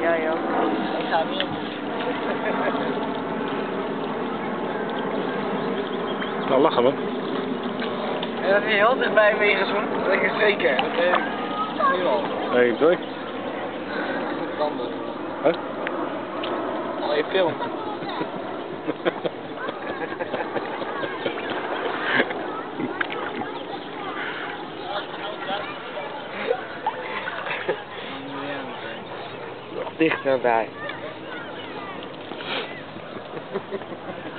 jij ook. Ik ga niet op. Nou, lachen we. En dat is heel dichtbij meegezoend. Dat weet ik zeker. Dat weet ik nu al. 1, 2. Tanden. Huh? Al je film. Nog dichterbij.